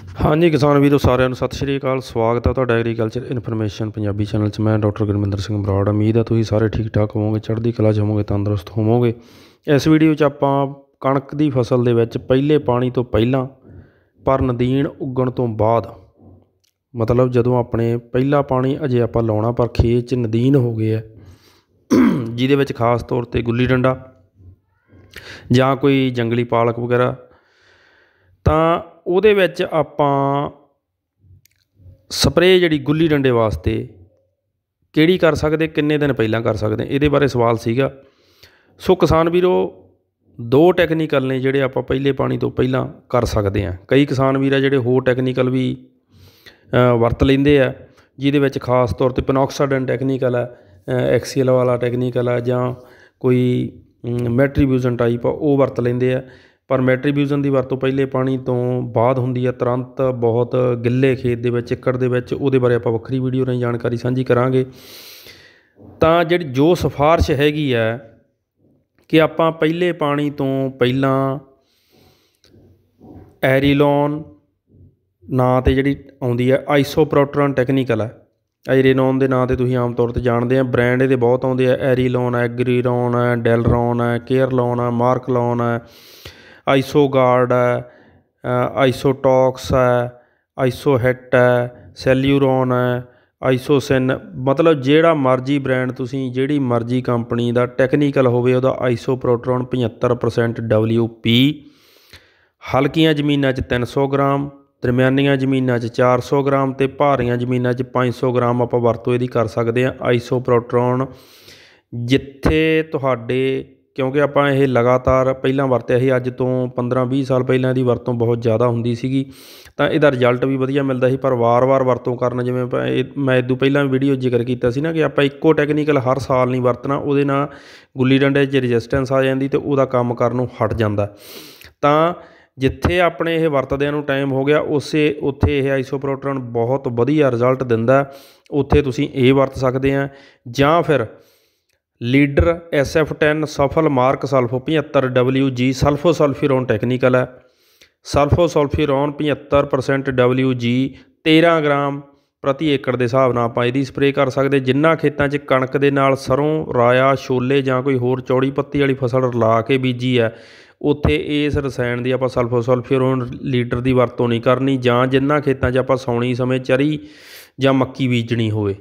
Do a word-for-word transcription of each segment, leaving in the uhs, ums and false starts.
हाँ जी किसान वीरों सारिਆਂ ਨੂੰ सत श्री अकाल। स्वागत है ਤੁਹਾਡਾ एग्रीकल्चर इन्फॉर्मेशन पंजाबी चैनल 'ਚ। मैं डॉक्टर गुरमिंदर सिंह बराड़। उम्मीद है ਤੁਸੀਂ ਸਾਰੇ ठीक ठाक ਹੋਵੋਗੇ, ਚੜ੍ਹਦੀ ਕਲਾ 'ਚ ਹੋਵੋਗੇ, ਤੰਦਰੁਸਤ ਹੋਵੋਗੇ। ਇਸ ਵੀਡੀਓ 'ਚ ਆਪਾਂ ਕਣਕ ਦੀ ਫਸਲ ਦੇ ਵਿੱਚ ਪਹਿਲੇ ਪਾਣੀ ਤੋਂ ਪਹਿਲਾਂ ਪਰ ਨਦੀਨ ਉੱਗਣ ਤੋਂ ਬਾਅਦ, ਮਤਲਬ ਜਦੋਂ ਆਪਣੇ ਪਹਿਲਾ ਪਾਣੀ ਅਜੇ ਆਪਾਂ ਲਾਉਣਾ ਪਰ ਖੇਤ 'ਚ ਨਦੀਨ ਹੋ ਗਏ ਹੈ, ਜਿਹਦੇ ਵਿੱਚ ਖਾਸ ਤੌਰ 'ਤੇ ਗੁੱਲੀ ਡੰਡਾ ਜਾਂ ਕੋਈ ਜੰਗਲੀ ਪਾਲਕ ਵਗੈਰਾ, ਤਾਂ ਉਹਦੇ ਵਿੱਚ ਆਪਾਂ ਸਪਰੇਅ ਜਿਹੜੀ ਗੁੱਲੀ ਡੰਡੇ ਵਾਸਤੇ ਕਿਹੜੀ ਕਰ ਸਕਦੇ, ਕਿੰਨੇ ਦਿਨ ਪਹਿਲਾਂ ਕਰ ਸਕਦੇ, ਇਹਦੇ ਬਾਰੇ ਸਵਾਲ ਸੀਗਾ। ਸੋ ਕਿਸਾਨ ਵੀਰੋ, ਦੋ ਟੈਕਨੀਕਲ ਨੇ ਜਿਹੜੇ ਆਪਾਂ ਪਹਿਲੇ ਪਾਣੀ ਤੋਂ ਪਹਿਲਾਂ ਕਰ ਸਕਦੇ ਹਾਂ। ਕਈ ਕਿਸਾਨ ਵੀਰ ਆ ਜਿਹੜੇ ਹੋਰ ਟੈਕਨੀਕਲ ਵੀ ਵਰਤ ਲੈਂਦੇ ਆ, ਜਿਹਦੇ ਵਿੱਚ ਖਾਸ ਤੌਰ 'ਤੇ ਪੈਨੋਕਸਾਡਨ ਟੈਕਨੀਕਲ ਹੈ, ਐਕਸੀਐਲ ਵਾਲਾ ਟੈਕਨੀਕਲ ਹੈ, ਜਾਂ ਕੋਈ ਮੈਟਰੀਬਿਊਜ਼ਨ ਟਾਈਪ ਆ, ਉਹ ਵਰਤ ਲੈਂਦੇ ਆ। ਪਰ ਮੈਟਰੀਬਿਊਜ਼ਨ ਦੀ ਵਰਤੋਂ ਪਹਿਲੇ ਪਾਣੀ ਤੋਂ ਬਾਅਦ ਹੁੰਦੀ ਹੈ, ਤੁਰੰਤ ਬਹੁਤ ਗਿੱਲੇ ਖੇਤ ਦੇ ਵਿੱਚ, ਏਕੜ ਦੇ ਵਿੱਚ। ਉਹਦੇ ਬਾਰੇ ਆਪਾਂ ਵੱਖਰੀ ਵੀਡੀਓ ਰਾਹੀਂ ਜਾਣਕਾਰੀ ਸਾਂਝੀ ਕਰਾਂਗੇ। ਤਾਂ ਜਿਹੜੀ ਜੋ ਸਿਫਾਰਿਸ਼ ਹੈਗੀ ਹੈ ਕਿ ਆਪਾਂ ਪਹਿਲੇ ਪਾਣੀ ਤੋਂ ਪਹਿਲਾਂ ਐਰੀਲੋਨ ਨਾਂ 'ਤੇ ਜਿਹੜੀ ਆਉਂਦੀ ਹੈ ਆਈਸੋਪ੍ਰੋਟਰਨ ਟੈਕਨੀਕਲ ਹੈ, ਐਰੀਲੋਨ ਦੇ ਨਾਂ 'ਤੇ ਤੁਸੀਂ ਆਮ ਤੌਰ 'ਤੇ ਜਾਣਦੇ ਆ। ਬ੍ਰਾਂਡ ਇਹਦੇ ਬਹੁਤ ਆਉਂਦੇ ਆ, ਐਰੀਲੋਨ ਹੈ, ਐਗਰੀਲੋਨ ਹੈ, ਡੈਲਰੋਨ ਹੈ, ਕੇਅਰਲੋਨ ਹੈ, ਮਾਰਕਲੋਨ ਹੈ, ਆਈਸੋਗਾਰਡ ਹੈ, ਆਈਸੋਟੋਕਸ ਹੈ, ਆਈਸੋਹਿੱਟ ਹੈ, ਸੈਲਿਊਰੋਨ ਹੈ, ਆਈਸੋਸਿਨ। ਮਤਲਬ ਜਿਹੜਾ ਮਰਜ਼ੀ ਬ੍ਰਾਂਡ, ਤੁਸੀਂ ਜਿਹੜੀ ਮਰਜ਼ੀ ਕੰਪਨੀ ਦਾ ਟੈਕਨੀਕਲ ਹੋਵੇ, ਉਹਦਾ ਆਈਸੋਪ੍ਰੋਟਰਨ ਪਝੱਤਰ ਪਰਸੈਂਟ ਡਬਲਿਊ ਪੀ। ਹਲਕੀਆਂ ਜ਼ਮੀਨਾਂ 'ਚ ਤਿੰਨ ਸੌ ਗ੍ਰਾਮ, ਦਰਮਿਆਨੀਆਂ ਜ਼ਮੀਨਾਂ 'ਚ ਚਾਰ ਸੌ ਗ੍ਰਾਮ ਅਤੇ ਭਾਰੀਆਂ ਜ਼ਮੀਨਾਂ 'ਚ ਪੰਜ ਸੌ ਗ੍ਰਾਮ ਆਪਾਂ ਵਰਤੋਂ ਇਹਦੀ ਕਰ ਸਕਦੇ ਹਾਂ। ਆਈਸੋਪ੍ਰੋਟਰਨ ਜਿੱਥੇ ਤੁਹਾਡੇ, ਕਿਉਂਕਿ ਆਪਾਂ ਇਹ ਲਗਾਤਾਰ ਪਹਿਲਾਂ ਵਰਤਿਆ ਸੀ, ਅੱਜ ਤੋਂ ਪੰਦਰਾਂ ਵੀਹ ਸਾਲ ਪਹਿਲਾਂ ਇਹਦੀ ਵਰਤੋਂ ਬਹੁਤ ਜ਼ਿਆਦਾ ਹੁੰਦੀ ਸੀਗੀ, ਤਾਂ ਇਹਦਾ ਰਿਜ਼ਲਟ ਵੀ ਵਧੀਆ ਮਿਲਦਾ ਸੀ। ਪਰ ਵਾਰ-ਵਾਰ ਵਰਤੋਂ ਕਰਨ, ਜਿਵੇਂ ਇਹ ਮੈਂ ਇਹ ਤੋਂ ਪਹਿਲਾਂ ਵੀਡੀਓ ਜ਼ਿਕਰ ਕੀਤਾ ਸੀ ਨਾ ਕਿ ਆਪਾਂ ਇੱਕੋ ਟੈਕਨੀਕਲ ਹਰ ਸਾਲ ਨਹੀਂ ਵਰਤਣਾ, ਉਹਦੇ ਨਾਲ ਗੁੱਲੀ ਡੰਡੇ 'ਚ ਰੈਜ਼ਿਸਟੈਂਸ ਆ ਜਾਂਦੀ ਅਤੇ ਉਹਦਾ ਕੰਮ ਕਰਨ ਨੂੰ ਹਟ ਜਾਂਦਾ। ਤਾਂ ਜਿੱਥੇ ਆਪਣੇ ਇਹ ਵਰਤਦਿਆਂ ਨੂੰ ਟਾਈਮ ਹੋ ਗਿਆ, ਉਸੇ ਉੱਥੇ ਇਹ ਆਈਸੋਪ੍ਰੋਟਰਨ ਬਹੁਤ ਵਧੀਆ ਰਿਜ਼ਲਟ ਦਿੰਦਾ, ਉੱਥੇ ਤੁਸੀਂ ਇਹ ਵਰਤ ਸਕਦੇ ਆ। ਜਾਂ ਫਿਰ ਲੀਡਰ ਐਸ ਐਫ ਟੈਨ ਸਫਲ ਮਾਰਕ ਸਲਫੋ ਪਝੱਤਰ ਡਬਲਿਊ ਜੀ ਸਲਫੋ ਸਲਫੀਰੋਨ ਟੈਕਨੀਕਲ ਹੈ। ਸਲਫੋ ਸਲਫੀਰੋਨ ਪਝੱਤਰ ਪਰਸੈਂਟ ਡਬਲਿਊ ਜੀ ਤੇਰ੍ਹਾਂ ਗ੍ਰਾਮ ਪ੍ਰਤੀ ਏਕੜ ਦੇ ਹਿਸਾਬ ਨਾਲ ਆਪਾਂ ਇਹਦੀ ਸਪਰੇਅ ਕਰ ਸਕਦੇ। ਜਿਨ੍ਹਾਂ ਖੇਤਾਂ 'ਚ ਕਣਕ ਦੇ ਨਾਲ ਸਰੋਂ, ਰਾਇਆ, ਛੋਲੇ ਜਾਂ ਕੋਈ ਹੋਰ ਚੌੜੀ ਪੱਤੀ ਵਾਲੀ ਫਸਲ ਰਲਾ ਕੇ ਬੀਜੀ ਹੈ, ਉੱਥੇ ਇਸ ਰਸਾਇਣ ਦੀ ਆਪਾਂ ਸਲਫੋ ਸਲਫੀਰੋਨ ਲੀਟਰ ਦੀ ਵਰਤੋਂ ਨਹੀਂ ਕਰਨੀ। ਜਾਂ ਜਿਨ੍ਹਾਂ ਖੇਤਾਂ 'ਚ ਆਪਾਂ ਸਾਉਣੀ ਸਮੇਂ ਚਰੀ ਜਾਂ ਮੱਕੀ ਬੀਜਣੀ ਹੋਵੇ,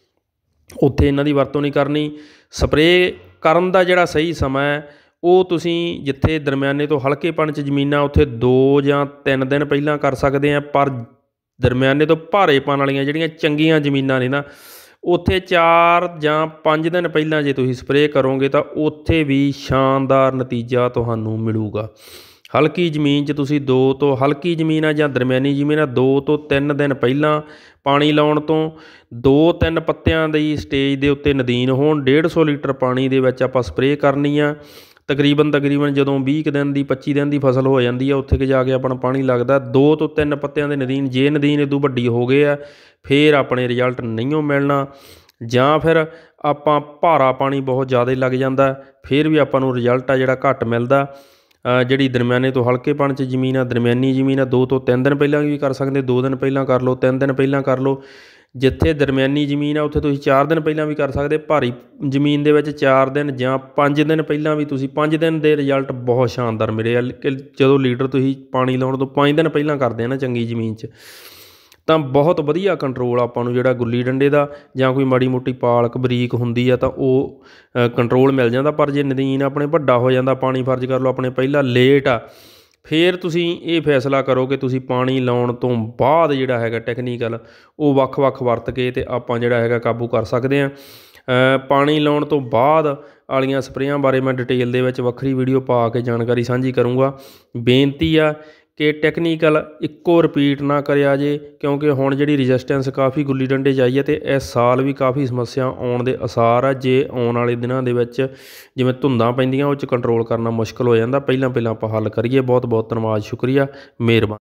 ਉੱਥੇ ਇਹਨਾਂ ਦੀ ਵਰਤੋਂ ਨਹੀਂ ਕਰਨੀ। ਸਪਰੇਅ ਕਰਨ ਦਾ ਜਿਹੜਾ ਸਹੀ ਸਮਾਂ ਹੈ, ਉਹ ਤੁਸੀਂ ਜਿੱਥੇ ਦਰਮਿਆਨੇ ਤੋਂ ਹਲਕੇਪਣ 'ਚ ਜ਼ਮੀਨਾਂ, ਉੱਥੇ ਦੋ ਜਾਂ ਤਿੰਨ ਦਿਨ ਪਹਿਲਾਂ ਕਰ ਸਕਦੇ ਆ। ਪਰ ਦਰਮਿਆਨੇ ਤੋਂ ਭਾਰੇਪਣ ਵਾਲੀਆਂ ਜਿਹੜੀਆਂ ਚੰਗੀਆਂ ਜ਼ਮੀਨਾਂ ਨੇ ਨਾ, ਉੱਥੇ ਚਾਰ ਜਾਂ ਪੰਜ ਦਿਨ ਪਹਿਲਾਂ ਜੇ ਤੁਸੀਂ ਸਪਰੇਅ ਕਰੋਗੇ ਤਾਂ ਉੱਥੇ ਵੀ ਸ਼ਾਨਦਾਰ ਨਤੀਜਾ ਤੁਹਾਨੂੰ ਮਿਲੂਗਾ। ਹਲਕੀ ਜ਼ਮੀਨ 'ਚ ਤੁਸੀਂ ਦੋ ਤੋਂ, ਹਲਕੀ ਜ਼ਮੀਨ ਆ ਜਾਂ ਦਰਮਿਆਨੀ ਜ਼ਮੀਨ ਆ, ਦੋ ਤੋਂ ਤਿੰਨ ਦਿਨ ਪਹਿਲਾਂ ਪਾਣੀ ਲਾਉਣ ਤੋਂ ਦੋ ਤਿੰਨ ਪੱਤਿਆਂ ਦੀ ਸਟੇਜ ਦੇ ਉੱਤੇ ਨਦੀਨ ਹੋਣ, ਡੇਢ ਸੌ ਲੀਟਰ ਪਾਣੀ ਦੇ ਵਿੱਚ ਆਪਾਂ ਸਪਰੇਅ ਕਰਨੀ ਆ। ਤਕਰੀਬਨ ਤਕਰੀਬਨ ਜਦੋਂ ਵੀਹ ਕੁ ਦਿਨ ਦੀ, ਪੱਚੀ ਦਿਨ ਦੀ ਫਸਲ ਹੋ ਜਾਂਦੀ ਆ, ਉੱਥੇ ਕਿ ਜਾ ਕੇ ਆਪਣਾ ਪਾਣੀ ਲੱਗਦਾ। ਦੋ ਤੋਂ ਤਿੰਨ ਪੱਤਿਆਂ ਦੇ ਨਦੀਨ, ਜੇ ਨਦੀਨ ਇਦੋਂ ਵੱਡੀ ਹੋ ਗਏ ਆ, ਫਿਰ ਆਪਣੇ ਰਿਜ਼ਲਟ ਨਹੀਂ ਓ ਮਿਲਣਾ। ਜਾਂ ਫਿਰ ਆਪਾਂ ਭਾਰਾ ਪਾਣੀ ਬਹੁਤ ਜ਼ਿਆਦਾ ਲੱਗ ਜਾਂਦਾ, ਫਿਰ ਵੀ ਆਪਾਂ ਨੂੰ ਰਿਜ਼ਲਟ ਆ ਜਿਹੜਾ ਘੱਟ ਮਿਲਦਾ। ਜਿਹੜੀ ਦਰਮਿਆਨੇ ਤੋਂ ਹਲਕੇਪਣ 'ਚ ਜ਼ਮੀਨ ਆ, ਦਰਮਿਆਨੀ ਜ਼ਮੀਨ ਆ, ਦੋ ਤੋਂ ਤਿੰਨ ਦਿਨ ਪਹਿਲਾਂ ਵੀ ਕਰ ਸਕਦੇ, ਦੋ ਦਿਨ ਪਹਿਲਾਂ ਕਰ ਲਓ, ਤਿੰਨ ਦਿਨ ਪਹਿਲਾਂ ਕਰ ਲਓ। ਜਿੱਥੇ ਦਰਮਿਆਨੀ ਜ਼ਮੀਨ ਆ, ਉੱਥੇ ਤੁਸੀਂ ਚਾਰ ਦਿਨ ਪਹਿਲਾਂ ਵੀ ਕਰ ਸਕਦੇ। ਭਾਰੀ ਜ਼ਮੀਨ ਦੇ ਵਿੱਚ ਚਾਰ ਦਿਨ ਜਾਂ ਪੰਜ ਦਿਨ ਪਹਿਲਾਂ ਵੀ ਤੁਸੀਂ, ਪੰਜ ਦਿਨ ਦੇ ਰਿਜ਼ਲਟ ਬਹੁਤ ਸ਼ਾਨਦਾਰ ਮਿਲੇ ਆ। ਜਦੋਂ ਲੀਟਰ ਤੁਸੀਂ ਪਾਣੀ ਲਾਉਣ ਤੋਂ ਪੰਜ ਦਿਨ ਪਹਿਲਾਂ ਕਰਦੇ ਆ ਨਾ ਚੰਗੀ ਜ਼ਮੀਨ 'ਚ, ਤਾਂ ਬਹੁਤ ਵਧੀਆ ਕੰਟਰੋਲ ਆਪਾਂ ਨੂੰ ਜਿਹੜਾ ਗੁੱਲੀ ਡੰਡੇ ਦਾ, ਜਾਂ ਕੋਈ ਮਾੜੀ ਮੋਟੀ ਪਾਲਕ ਬਰੀਕ ਹੁੰਦੀ ਆ ਤਾਂ ਉਹ ਕੰਟਰੋਲ ਮਿਲ ਜਾਂਦਾ। ਪਰ ਜੇ ਨਦੀਨ ਆਪਣੇ ਵੱਡਾ ਹੋ ਜਾਂਦਾ, ਪਾਣੀ ਫਰਜ਼ ਕਰ ਲਓ ਆਪਣੇ ਪਹਿਲਾਂ ਲੇਟ ਆ, ਫਿਰ ਤੁਸੀਂ ਇਹ ਫੈਸਲਾ ਕਰੋ ਕਿ ਤੁਸੀਂ ਪਾਣੀ ਲਾਉਣ ਤੋਂ ਬਾਅਦ ਜਿਹੜਾ ਹੈਗਾ ਟੈਕਨੀਕਲ, ਉਹ ਵੱਖ-ਵੱਖ ਵਰਤ ਕੇ ਅਤੇ ਆਪਾਂ ਜਿਹੜਾ ਹੈਗਾ ਕਾਬੂ ਕਰ ਸਕਦੇ ਹਾਂ। ਪਾਣੀ ਲਾਉਣ ਤੋਂ ਬਾਅਦ ਵਾਲੀਆਂ ਸਪਰੇਆਂ ਬਾਰੇ ਮੈਂ ਡਿਟੇਲ ਦੇ ਵਿੱਚ ਵੱਖਰੀ ਵੀਡੀਓ ਪਾ ਕੇ ਜਾਣਕਾਰੀ ਸਾਂਝੀ ਕਰੂੰਗਾ। ਬੇਨਤੀ ਆ ਕਿ ਟੈਕਨੀਕਲ ਇੱਕੋ ਰਿਪੀਟ ਨਾ ਕਰਿਆ ਜੇ, ਕਿਉਂਕਿ ਹੁਣ ਜਿਹੜੀ ਰਜਿਸਟੈਂਸ ਕਾਫੀ ਗੁੱਲੀ ਡੰਡੇ 'ਚ ਆਈ ਹੈ, ਅਤੇ ਇਸ ਸਾਲ ਵੀ ਕਾਫੀ ਸਮੱਸਿਆ ਆਉਣ ਦੇ ਆਸਾਰ ਆ। ਜੇ ਆਉਣ ਵਾਲੇ ਦਿਨਾਂ ਦੇ ਵਿੱਚ ਜਿਵੇਂ ਧੁੰਦਾਂ ਪੈਂਦੀਆਂ, ਉਹ 'ਚ ਕੰਟਰੋਲ ਕਰਨਾ ਮੁਸ਼ਕਿਲ ਹੋ ਜਾਂਦਾ। ਪਹਿਲਾਂ ਪਹਿਲਾਂ ਆਪਾਂ ਹੱਲ ਕਰੀਏ। ਬਹੁਤ ਬਹੁਤ ਧੰਨਵਾਦ, ਸ਼ੁਕਰੀਆ, ਮਿਹਰਬਾਨੀ।